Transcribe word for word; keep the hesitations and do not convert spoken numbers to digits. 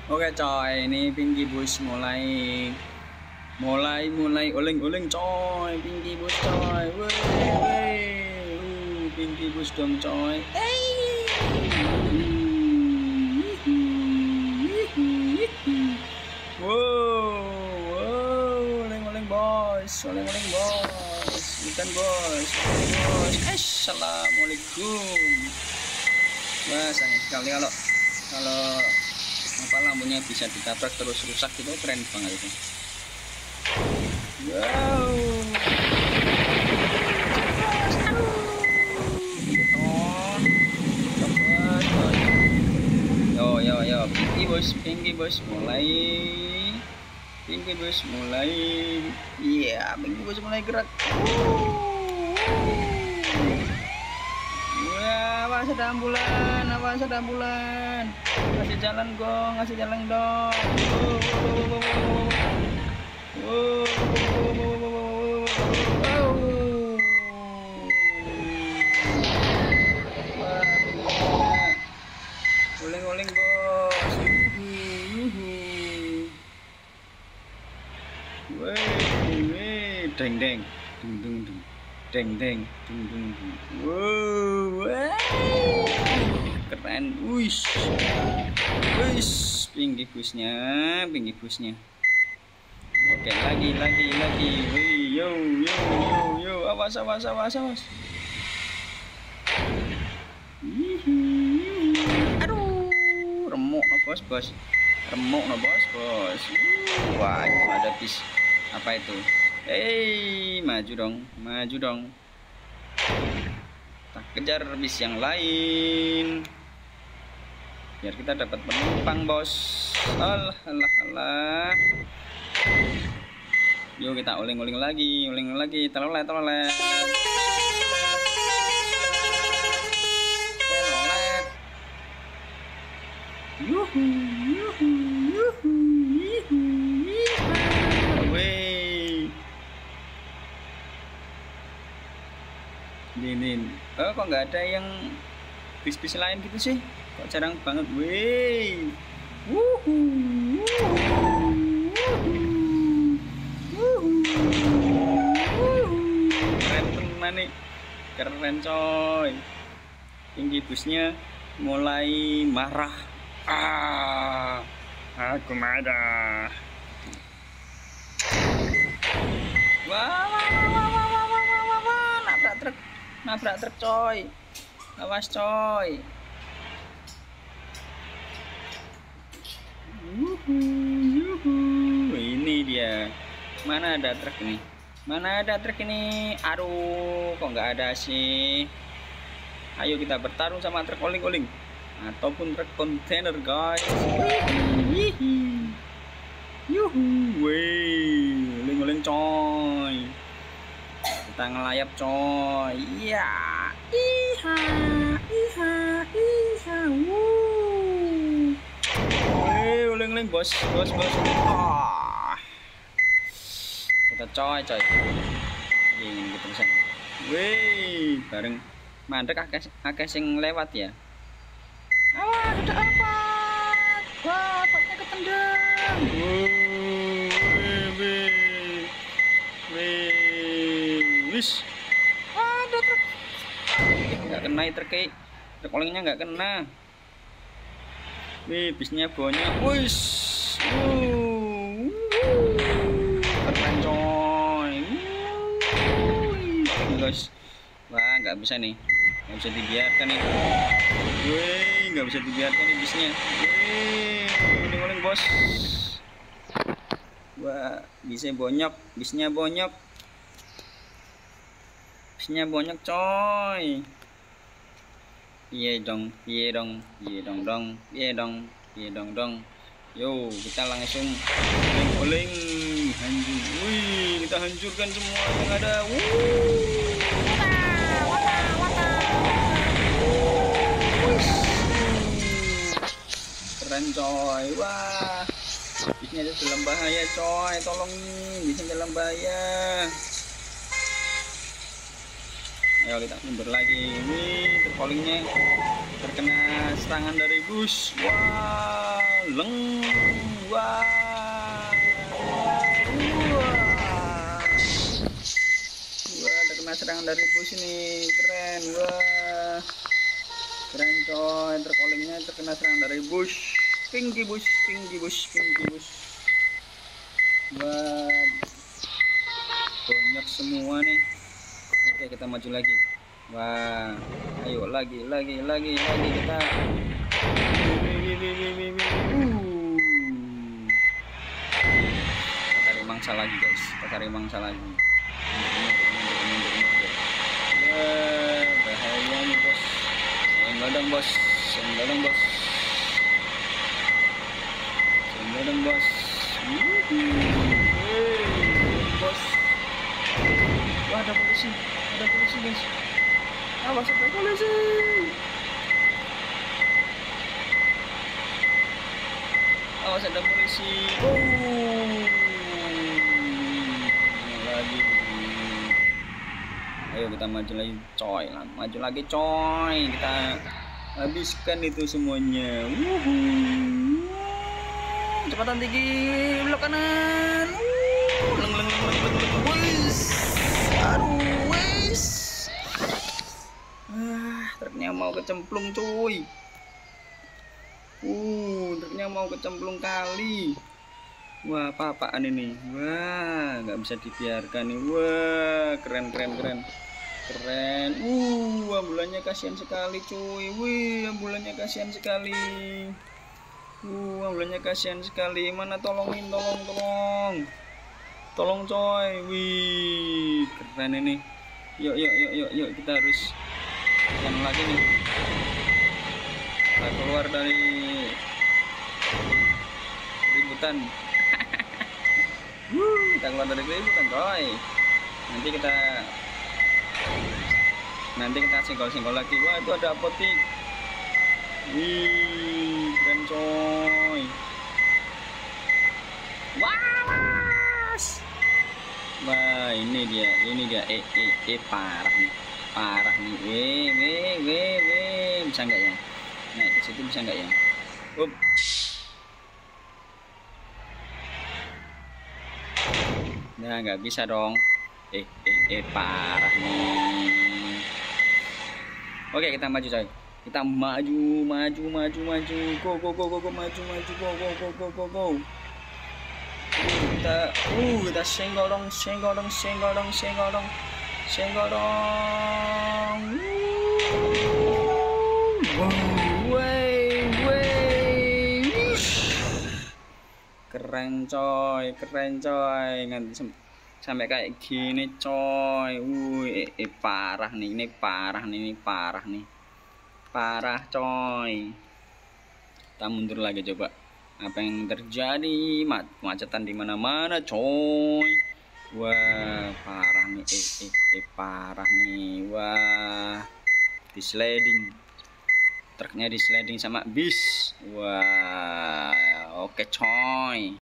Oke coy, ini Pinky Bus mulai mulai mulai oleng-oleng coy, Pinky Bus coy. Woi, woi. Uh, Pinky Bus dong coy. Wow, wow, oleng-oleng bos, oleng-oleng bos, ikan bos, bos. Assalamualaikum. Wah, sayang sekali kalau kalau apa lampunya bisa ditabrak terus rusak itu, keren banget itu. Wow. Oh, yo yo yo, Pinky Bus, Pinky Bus mulai, Pinky Bus mulai, iya, yeah, Pinky Bus mulai gerak. Wah, awas ada ambulan, awas ada ambulan. Ngasih jalan gong, ngasih jalan dong. Wow, wow, wow, wow, wow, wow. Oleng-oleng bos. Woi, woi, deng deng, dung dung dung, deng deng, dung dung dung. Wow, keren, wish, wish, Pinky Busnya, Pinky Busnya. Oke, lagi, lagi, lagi. Wih, yo, yo, yo, yo, awas, awas, awas, awas. Aduh, remuk no bos, bos. Remuk no bos, bos. Wah, ada bis. Apa itu? Hei, maju dong, maju dong. Kita kejar bis yang lain. Biar kita dapat penumpang, bos. Alah, alah, alah. Yuk kita uling-uling lagi, uling lagi, telolet, telolet. Telolet. Yuhu, yuhu, yuhu, yuhu, yuhu. Wih. Dinin. Oh, kok nggak ada yang bis-bis lain gitu sih? Kok jarang banget. Wih. Wuhu, wuhu. Keren teman nih, keren coy. Pinky Busnya mulai marah. Ah, aku marah. Wah, wah, wah, wah, wah, wah, wah, wah, wah. Nabrak truk, nabrak truk coy. Awas coy. Yuhu, yuhu. Ini dia. Mana ada truk ini? Mana ada truk ini? Aduh, kok nggak ada sih? Ayo kita bertarung sama truk oling-oling ataupun truk kontainer, guys. Yuhu, wih, oling-oling coy. Kita ngelayap coy. Iya, iha, iha, iha, wuh. Wih, oling-oling bos, bos, bos. Ah. Kita coy coy ingin gitu bisa. Wih, bareng mandek akeh akeh sing lewat ya. Awas, ada apa? Wah, patnya ketendang. Wih, wih, wih, wis. Ada truk. Nggak kena truk kayak truk olengnya nggak kena. Wih, bisnya banyak. Wis. Uh. Keren coy. Guys, wah nggak bisa nih, nggak bisa dibiarkan nih. Wih, nggak bisa dibiarkan nih bisnya. Wih, uling-uling bos. Wah, bisnya bonyok, bisnya bonyok, bisnya bonyok coy. Iya dong, iya dong, iya dong dong, iya dong, iya dong dong. Yo, kita langsung uling-uling hancur. Wih, kita hancurkan semua yang ada. Wuh. Keren coy. Wah, bisnya dalam bahaya coy, tolong nih, bisnya dalam bahaya. Ayo kita mundur lagi. Wih, terpolingnya terkena serangan dari bus. Wow. leng, wah, wah, wah, terkena serangan dari bus ini, keren, wah, keren coy, terkolingnya terkena serangan dari bus, pinky bus, pinky bus, pinky bus, wah, banyak semua nih. Oke, kita maju lagi. Wah, ayo lagi, lagi, lagi, lagi kita. Uh. Kita cari mangsa lagi guys, kita cari mangsa lagi. Ya, bahaya nih bos. Senggol bos, senggol bos, senggol bos. Hey, bos. Wah, ada polisi, ada polisi guys. Awas, ada polisi. Awas, ada polisi. Oh, lagi. Ayo kita maju lagi, coy. Maju lagi, coy. Kita habiskan itu semuanya. Wuhu. Cepatan tinggi, belok kanan. Leng, leng, leng, leng, leng. Wis. Aduh, wis. Ah, truknya mau kecemplung cuy. Uh, truknya mau kecemplung kali. Wah, apa-apaan ini? Wah, nggak bisa dibiarkan nih. Wah, keren, keren, keren. Keren. Uh, ambulannya kasihan sekali cuy. Wih, ambulannya kasihan sekali. Uh, ambulannya kasihan sekali. Mana tolongin, tolong, tolong. Tolong coy. Wih, keren ini. Yuk, yuk, yuk, yuk, yuk, kita harus yang lagi nih. Kita keluar dari keributan. Wuh, kita keluar dari keributan coy. Nanti kita nanti kita singgol-singgol lagi. Wah, itu ada apotik. Wih, keren coy. Wah, wah, ini dia, ini dia. Eh, eh, eh, parah nih, parah nih. Weh, weh, weh, weh. Bisa nggak ya? Naik ke situ bisa nggak ya? Up. Nah, nggak bisa dong. Eh, eh, eh, parah nih. Oke, kita maju coy. Kita maju, maju, maju, maju. Go, go, go, go, go, maju, maju, go, go, go, go, go, go. Kita, uh, kita senggol dong, senggol dong, senggol dong, senggol dong, senggol dong. Wey, wey, keren coy, keren coy. Nganti sampai kayak gini coy. Wih, eh, eh, parah nih, ini parah nih, ini parah nih, parah coy. Kita mundur lagi coba. Apa yang terjadi? Kemacetan di mana-mana coy. Wah, parah nih, eh, eh, eh, parah nih. Wah, di sliding, truknya di sliding sama bis. Wah, oke coy.